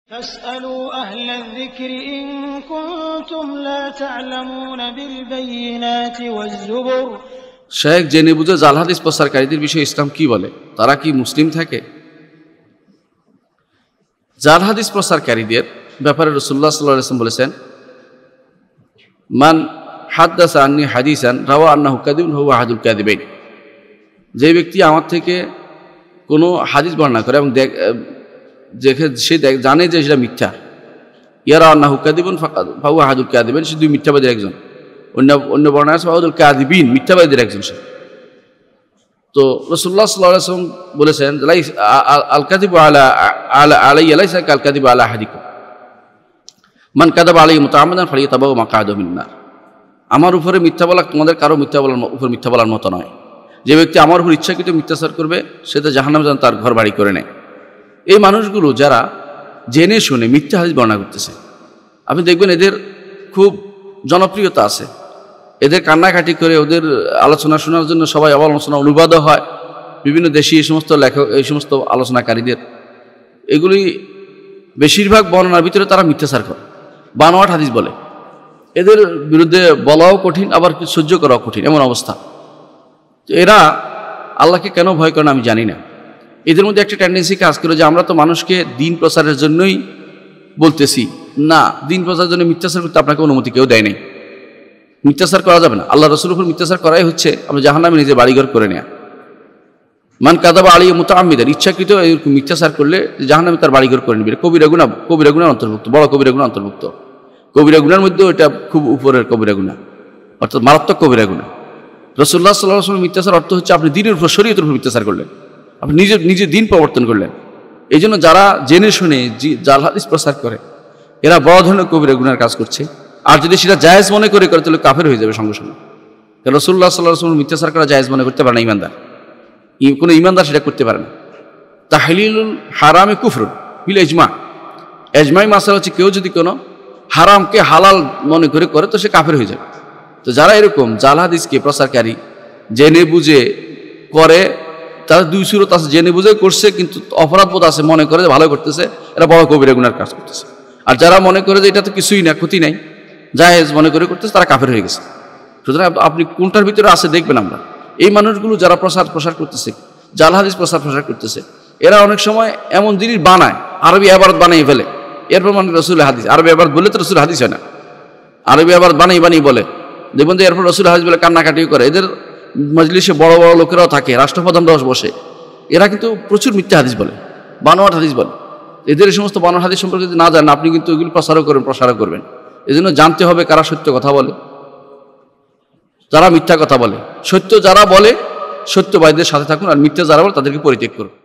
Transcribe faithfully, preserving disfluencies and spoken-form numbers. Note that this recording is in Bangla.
فاسألوا أهل الذكر إن كنتم لا تعلمون بالبينات والزبر শেখ জেনে বুঝে জাল হাদিস প্রচারকারীদের বিষয়ে ইসলাম কি বলে? তারা কি মুসলিম থাকে? জাল হাদিস প্রচারকারীদের ব্যাপারে রাসূলুল্লাহ সাল্লাল্লাহু আলাইহি ওয়াসাল্লাম বলেছেন, মান হাদ্দাসা আন্নী হাদিসান রাওয়া আন্নাহু কাযিবুন হুয়া আহাদুল কাযিবাইন। যে ব্যক্তি আমার থেকে কোনো হাদিস বর্ণনা করে এবং দেখে সে জানে যে সেটা মিথ্যা, ইয়ারা আন্নাহু কাযিবুন ফাহুয়া আহাদুল কাযিবাইন, সে দুই মিথ্যাবাদীর একজন। অন্য অন্য বর্ণনা আছে ফাহুল কাযিবিন, মিথ্যাবাদীর একজন সে। তো রাসূলুল্লাহ সাল্লাল্লাহু আলাইহি ওয়াসাল্লাম বলেছেন, আল কাযিবু আলা আলা আলাইয়া লাইসা কাল কাযিবু আলা আহাদিকুম মান কাযাবা আলাইহি মুতাআম্মিদান ফালিয়াতাবাওয়া মাকআদাহু মিন নার। আমার উপরে মিথ্যা বলা তোমাদের কারো মিথ্যা বলার উপর মিথ্যা বলার মতো নয়। যে ব্যক্তি আমার উপর ইচ্ছাকৃত মিথ্যাচার করবে সে তো জাহান্নামে যেন তার ঘর বাড়ি করে নেয়। এই মানুষগুলো যারা জেনে শুনে মিথ্যা হাদিস বর্ণনা করতেছে, আপনি দেখবেন এদের খুব জনপ্রিয়তা আছে। এদের কান্নাকাটি করে ওদের আলোচনা শোনার জন্য সবাই আলোচনা অনুবাদও হয় বিভিন্ন দেশি এই সমস্ত লেখক, এই সমস্ত আলোচনাকারীদের। এগুলি বেশিরভাগ বর্ণনার ভিতরে তারা মিথ্যাচার করে, বানোয়াট হাদিস বলে। এদের বিরুদ্ধে বলাও কঠিন, আবার সহ্য করাও কঠিন, এমন অবস্থা। তো এরা আল্লাহকে কেন ভয় করে না আমি জানি না। এদের মধ্যে একটা টেন্ডেন্সি কাজ করে যে আমরা তো মানুষকে দিন প্রচারের জন্যই বলতেছি, না, দিন প্রচারের জন্য মিথ্যাচার করতে আপনাকে অনুমতি কেউ দেয় নাই। মিথ্যাচার করা যাবে না। আল্লাহ রসুলের উপর মিথ্যাচার করাই হচ্ছে আমরা জাহান্নামে নিজে বাড়িঘর করে নেয়া। মান কাযাবা আলাইহি মুতাআম্মিদান, ইচ্ছাকৃত এরকম মিথ্যাচার করলে জাহান্নামে তার বাড়িঘর করে নেবে। কবিরা গুনাহ, কবিরা গুনার অন্তর্ভুক্ত, বড় কবিরা গুনাহ অন্তর্ভুক্ত। কবিরা গুনার মধ্যেও এটা খুব উপরের কবিরা গুনাহ, অর্থাৎ মারাত্মক কবিরা গুনাহ। রাসূলুল্লাহ সাল্লাল্লাহু আলাইহি ওয়াসাল্লাম মিথ্যাচার অর্থ হচ্ছে আপনি দিনের উপর, শরীয়তের উপর মিথ্যাচার করলেন, আপনি নিজে নিজে দিন প্রবর্তন করলেন। এই জন্য যারা জেনে শুনে জাল হাদিস প্রচার করে এরা বড় ধরনের কবিরা গুনার কাজ করছে। আর যদি সেটা জায়েজ মনে করে করে তাহলে কাফের হয়ে যাবে সঙ্গে সঙ্গে। রাসূলুল্লাহ সাল্লাল্লাহু আলাইহি ওয়াসাল্লাম মিথ্যাচার করা জায়েজ মনে করতে পারে না ইমানদার, কোনো ইমানদার সেটা করতে পারে না। তাহলিলুল হারামে কুফরুন বিল ইজমা, ইজমাই মাসালা হচ্ছে কেউ যদি কোনো হারামকে হালাল মনে করে করে তো সে কাফের হয়ে যাবে। তো যারা এরকম জাল হাদিসকে প্রচারকারী জেনে বুঝে করে, তারা দুই সুরত আছে, জেনে বুঝে করছে কিন্তু অপরাধবোধ আছে, মনে করে ভালো করতেছে, এরা বড় কবিরা গুনার কাজ করতেছে। আর যারা মনে করে যে এটা তো কিছুই না, ক্ষতি নাই, জায়েজ মনে করে করতেছে, তারা কাফের হয়ে গেছে। সুতরাং আপনি কোনটার ভিতরে আছে দেখবেন। আমরা এই মানুষগুলো যারা প্রসার প্রসার করতেছে, জাল হাদিস প্রসার প্রসার করতেছে, এরা অনেক সময় এমন জিনিস বানায়, আরবি ইবারত বানিয়ে ফেলে, এরপর মানে রসুল হাদিস। আরবি ইবারত বললে তো রসুল হাদিস হয় না, আরবি ইবারত বানিয়ে বানিয়ে বলে, দেখবেন যে এরপর রসুল হাদিস বলে কান্নাকাটিও করে। এদের মজলিসে বড় বড় লোকেরাও থাকে, রাষ্ট্রপ্রধানরাও বসে, এরা কিন্তু প্রচুর মিথ্যা হাদিস বলে, বানোয়াট হাদিস বলে। এদের এই সমস্ত বানোয়াট হাদিস সম্পর্কে যদি না জানেন আপনি কিন্তু এগুলি প্রসারও করবেন, প্রসারও করবেন। এই জন্য জানতে হবে কারা সত্য কথা বলে, যারা মিথ্যা কথা বলে। সত্য যারা বলে সত্যবাদীদের সাথে থাকুন, আর মিথ্যা যারা বলে তাদেরকে পরিত্যাগ করুন।